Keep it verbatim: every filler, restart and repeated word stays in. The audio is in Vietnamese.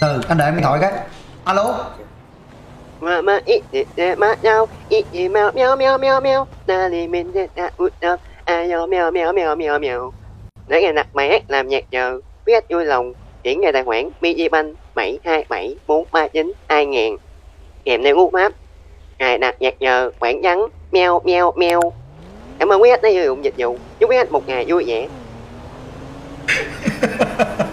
từ anh đợi em điện thoại cái. Alo. Mà mà ít để mà nhau ít để mèo mèo mèo mèo mèo ta li mình để ta út đâu ai mèo mèo mèo mèo mèo mèo để nghe nặc mày làm nhạc nhờ biết vui lòng chuyển về tài khoản Miji Bank bảy hai bảy bốn ba chín hai ngàn kèm theo nút map cài đặt nhạc nhờ khoảng trắng mèo mèo mèo. Cảm ơn quý khách đã sử dụng dịch vụ, chúc quý khách một ngày vui vẻ.